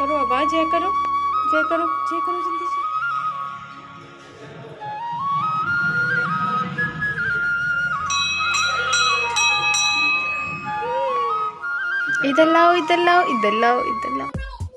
करो आवाज, जय करो, जय करो, जय करो जल्दी से। इधर लाओ, इधर लाओ, इधर लाओ, इधर लाओ।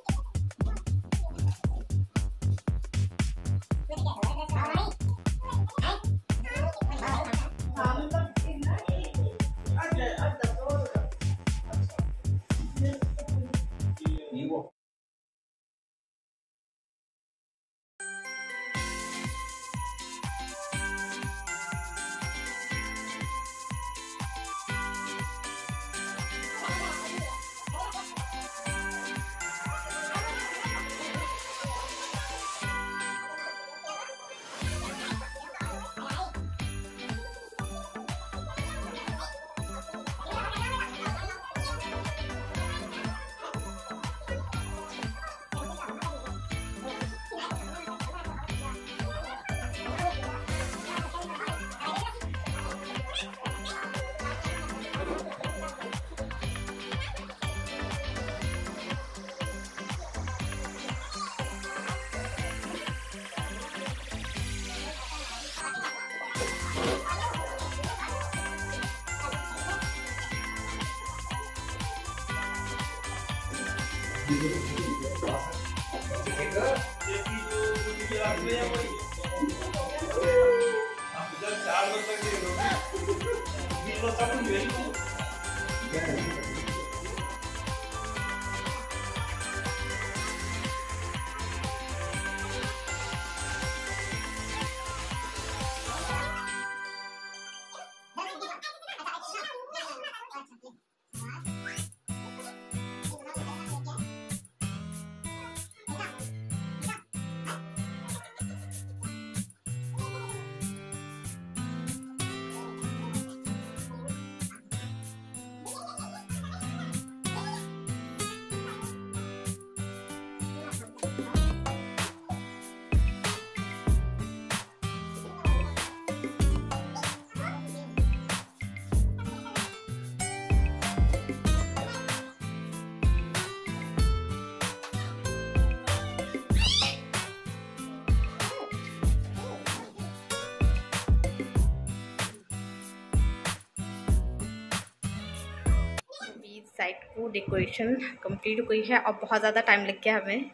साइड को डेकोरेशन कंप्लीट हो गई है और बहुत ज़्यादा टाइम लग गया हमें।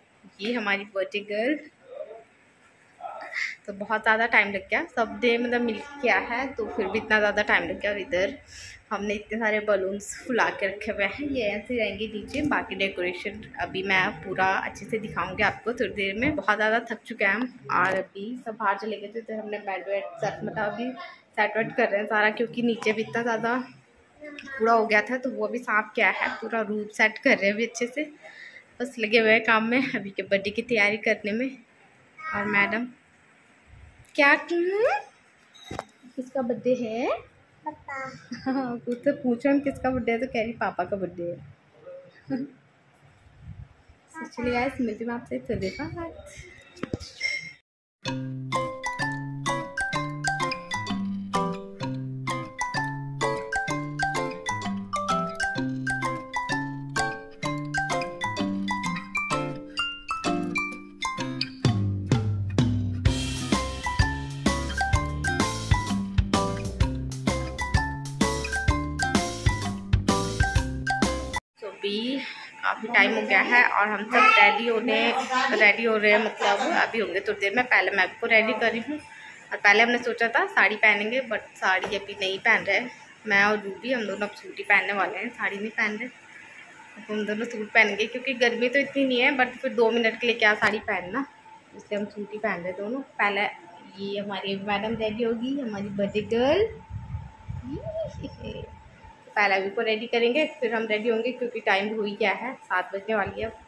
ये हमारी बर्थडे गर्ल, तो बहुत ज़्यादा टाइम लग गया, सब डे मतलब मिल किया है तो फिर भी इतना ज़्यादा टाइम लग गया। और इधर हमने इतने सारे बलून्स फुला के रखे हुए हैं, ये ऐसे रहेंगे नीचे। बाकी डेकोरेशन अभी मैं पूरा अच्छे से दिखाऊंगी आपको थोड़ी देर में। बहुत ज़्यादा थक चुके हैं हम और अभी सब बाहर चले गए थे तो हमने बेड वेड सेट मतलब अभी सेट वेट कर रहे हैं सारा, क्योंकि नीचे भी इतना ज़्यादा पूरा हो गया था तो वो भी साफ किया है, पूरा रूम सेट कर रहे हैं अभी अच्छे से। बस लगे हुए हैं काम में अभी के बर्थडे की तैयारी करने में। और मैडम क्या किसका बर्थडे है? पापा। कुछ तो पूछो हम किसका बर्थडे है तो कह रही पापा का बर्थडे है। चलिए गाइस, मिलती हूँ आपसे थोड़ी देर बाद। काफ़ी टाइम हो गया है और हम सब रेडी हो रहे हैं, मतलब अभी होंगे थोड़ी देर में। पहले मैं आपको रेडी कर रही हूँ और पहले हमने सोचा था साड़ी पहनेंगे, बट साड़ी अभी नहीं पहन रहे। मैं और रूबी हम दोनों अब सूट ही पहनने वाले हैं, साड़ी नहीं पहन रहे। हम दोनों सूट पहनेंगे क्योंकि गर्मी तो इतनी नहीं है, बट फिर 2 मिनट के लिए क्या साड़ी पहनना, इसलिए हम सूट ही पहन रहे दोनों। पहले ये हमारी मैडम रेडी होगी, हमारी बर्थडे गर्ल। पहले अभी को रेडी करेंगे फिर हम रेडी होंगे, क्योंकि टाइम हो ही गया है, 7 बजने वाली है।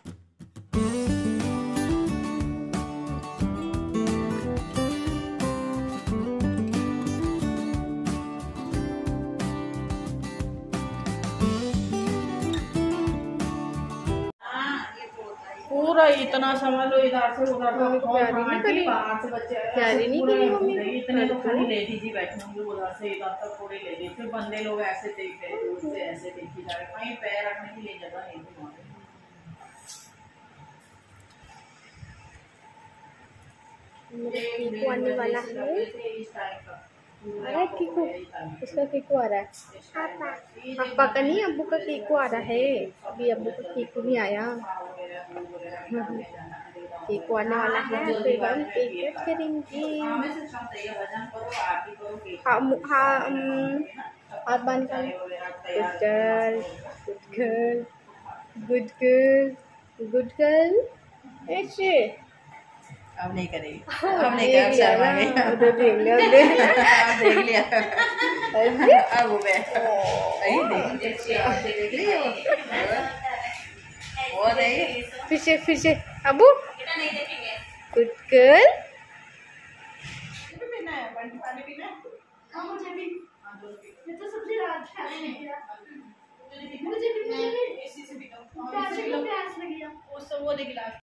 पूरा इतना समझ लो, इधर से उधर प्यारी नहीं करी मम्मी, इतने तो खाली लेडीज ही बैठे होंगे, उधर से इधर तक थोड़ी लेडीज, फिर बंदे लोग ऐसे देख रहे दूर से, ऐसे देखी जा रहे, कहीं पैर रखने के लिए जगह नहीं थी। कीकू आने वाला है। अरे कीकू, उसका कीकू आ रहा है। पापा का नहीं, अब्बू का कीकू आ रहा है। अभी अब्बू का कीकू नहीं आया। कीकू आने वाला है, फिर हम केक कट करेंगे। हाँ हाथ बांध कर। Good girl, good girl, good girl, good girl. ऐसे अब नहीं करेगी, अब नहीं कर शर्माएंगे। उधर देख लिया, देख लिया अब वो देख रही है वो नहीं। फिर से अबू गुड गर्ल। पानी पीना मुझे भी तो सबसे अच्छा है। मुझे भी इसी से भी प्यास लगी वो सब वो देख गिलास।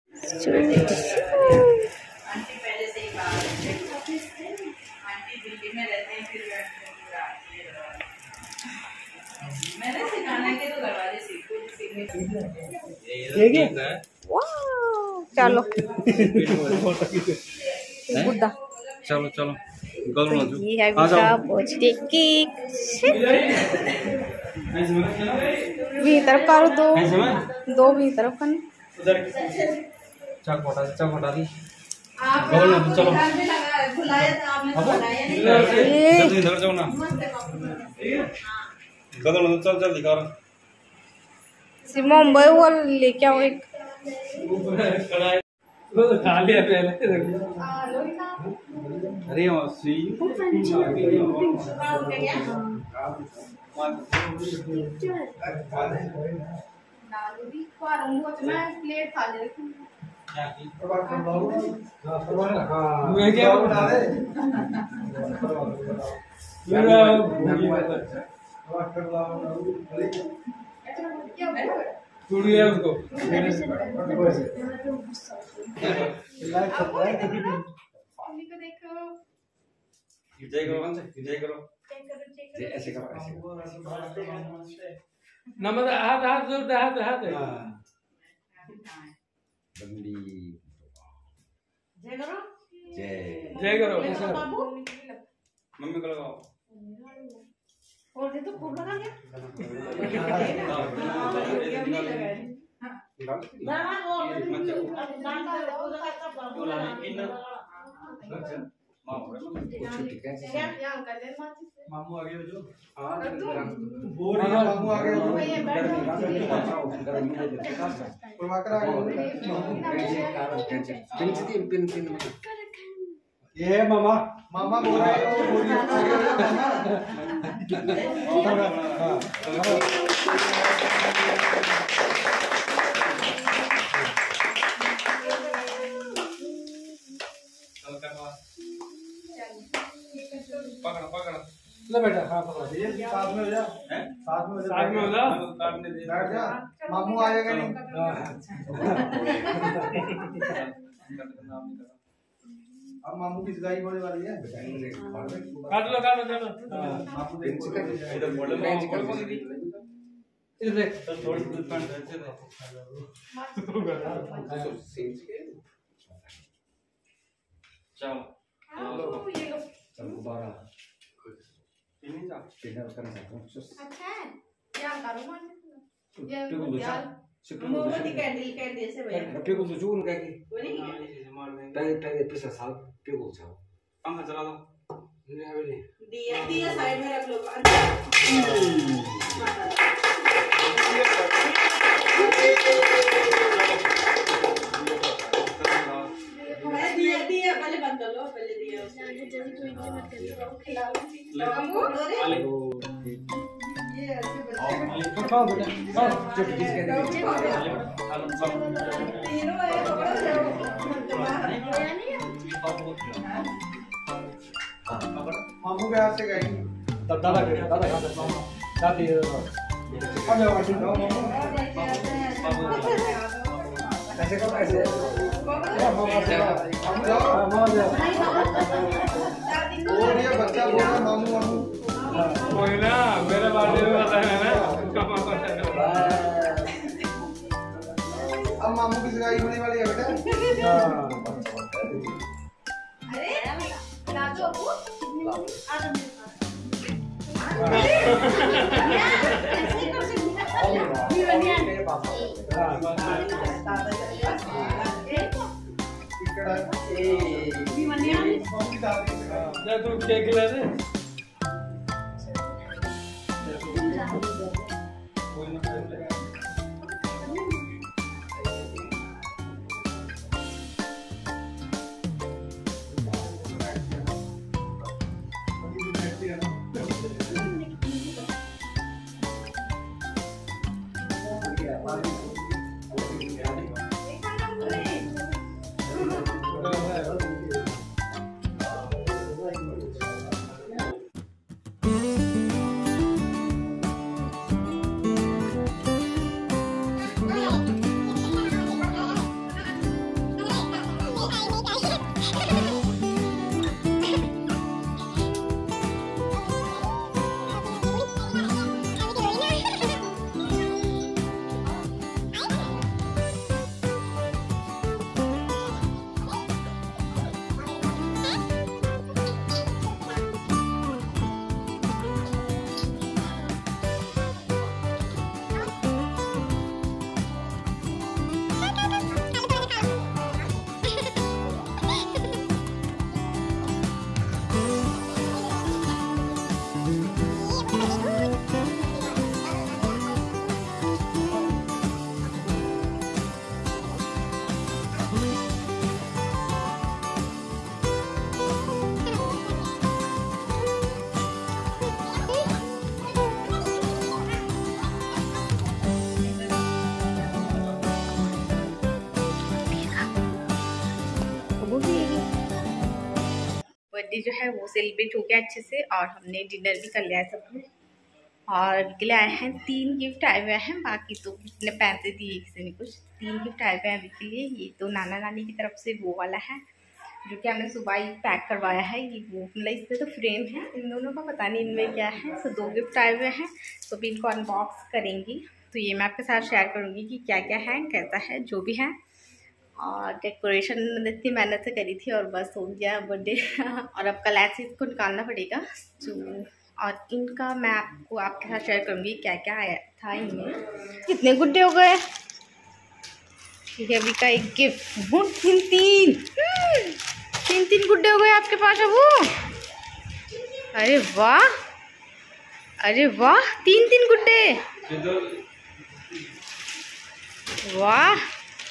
आंटी पहले से ही बाहर आंटी दिल्ली में रहते हैं, फिर मैंने सिखाने के तो दरवाजे सीखो। चलो गुड्डा, चलो चलो ये है गुड्डा बर्थडे केक। भी तरफ करो, दो भी तरफ करना। चौकोटा दी चलो इधर जाओ ना, चल जल्दी कर। मुंबई वो लेके आओ एक। खाली है पहले। अरे प्लेट खा ले। उसको विजय करो ऐसे करो नमद हाथ हाथ जोड़ हाथ हाथ बंदी जय करो मम्मी को लगाओ और दे तो खूब लगा क्या मामू आ गए जो मामू आ गए ये मामा मामा बोल रहे पकड़ा ले बेटा। हाँ पकड़ा, साथ में हो जा, साथ में हो जा, काटने दे बैठ जा। मामू आएगा नहीं। अब मामू की सगाई होने वाली है। काट लो इधर मॉडल इधर देख थोड़ी सी पैंट ऐसे दे चलो चल दोबारा इन्हीं जा किधर करना चाहता हूँ। अच्छा है क्या करो मान ये यार मोमबत्ती कैंडल से भैया पिघल तो जून का की वो नहीं है मार देंगे टाइगर टाइगर पिछला साल पिघल जाओ। पंखा चला दो नहीं आवे नहीं। दिया साइड में रख लो। दिया पहले बंद कर लो, पहले दिया मामू के हाथ से गई दादा दादी ऐसे करो ऐसे और ये बच्चा बोल रहा मामू मामू कोई ना मेरे बर्थडे में वाला है ना अब मामू की सगाई होने वाली है बेटा। जा तू केक ले दे। बर्थडे जो है वो सेलिब्रेट हो गया अच्छे से और हमने डिनर भी कर लिया है सबने। और निकले आए हैं 3 गिफ्ट आए हुए हैं, बाकी तो कितने पैसे दिए किसी ने कुछ। 3 गिफ्ट आए हुए हैं अभी के लिए। ये तो नाना नानी की तरफ से वो वाला है जो कि हमने सुबह ही पैक करवाया है। ये वो मतलब इसमें तो फ्रेम है, इन दोनों का पता नहीं इनमें क्या है। तो 2 गिफ्ट आए हुए हैं, तो भी इनको अनबॉक्स करेंगी। तो ये मैं आपके साथ शेयर करूँगी कि क्या क्या है, कैसा है, जो भी है। और डेकोरेशन इतनी मेहनत से करी थी और बस हो गया बर्थडे। और अब कल ऐसे इसको निकालना पड़ेगा तो। और इनका मैं आपको आपके साथ शेयर करूँगी क्या क्या आया था इनमें। कितने गुड्डे हो गए। ठीक है, अभी का एक गिफ्ट। तीन गुड्डे हो गए आपके पास अब। अरे वाह, अरे वाह, 3 गुड्डे, वाह।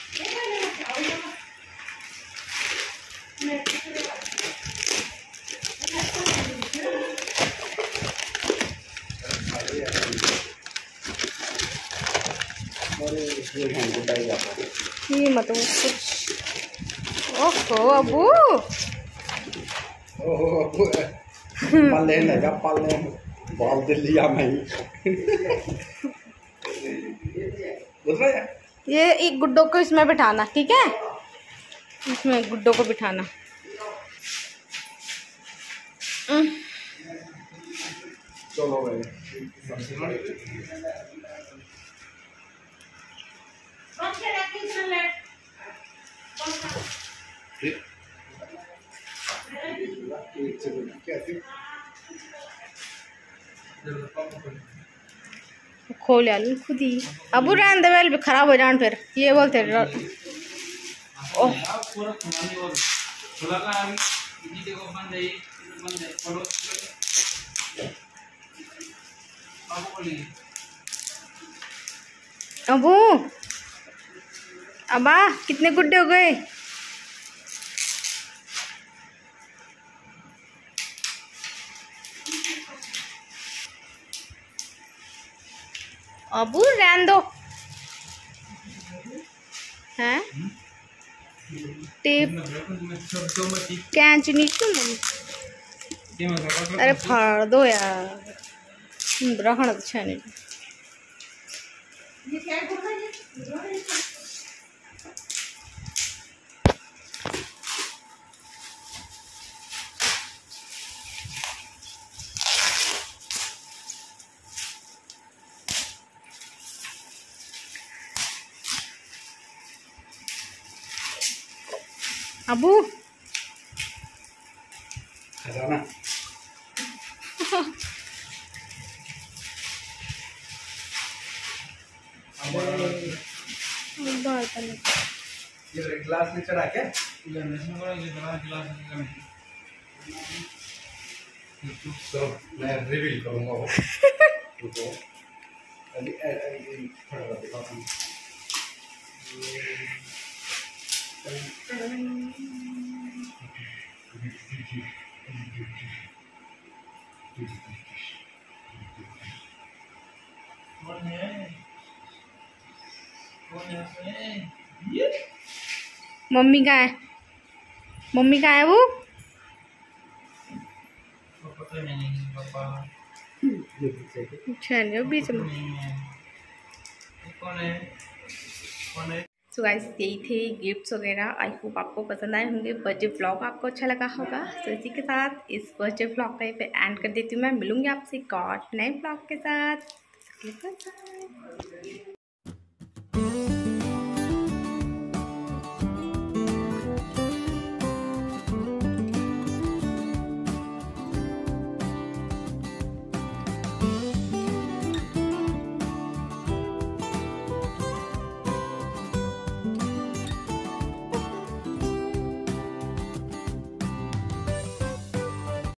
ये मतलब कुछ। ओहो अबू, पाले लगा पाले बाल दे लिया मैं। ये एक गुड्डो को इसमें बिठाना, ठीक है, इसमें गुड्डो को बिठाना। चलो भाई खोल यार खुद ही। अब रहन दे, वेल भी खराब हो जान फिर। ये बोलते ओह अबू, अबा कितने गुड्डे हो गए। अबू रहन दो हैं। टेप कैंची नहीं क्यों। अरे फाड़ दो यार, रखना अच्छा नहीं। अबू खजाना ये ग्लास में चढ़ा के तो मैं रिवील करूंगा वो रुको अभी खड़ा कर दिखाता हूँ मम्मी कहाँ है? मम्मी कहाँ है वो? अच्छा बीच में। सो गाइस यही थे गिफ्ट्स वगैरह। आई होप आपको पसंद आए होंगे। बर्थडे व्लॉग आपको अच्छा लगा होगा। तो इसी के साथ इस बर्थडे व्लॉग का पे एंड कर देती हूँ। मैं मिलूंगी आपसे एक और नए व्लॉग के साथ।